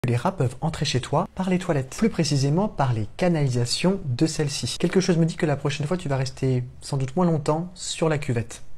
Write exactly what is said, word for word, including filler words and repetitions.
Les rats peuvent entrer chez toi par les toilettes, plus précisément par les canalisations de celles-ci. Quelque chose me dit que la prochaine fois tu vas rester sans doute moins longtemps sur la cuvette.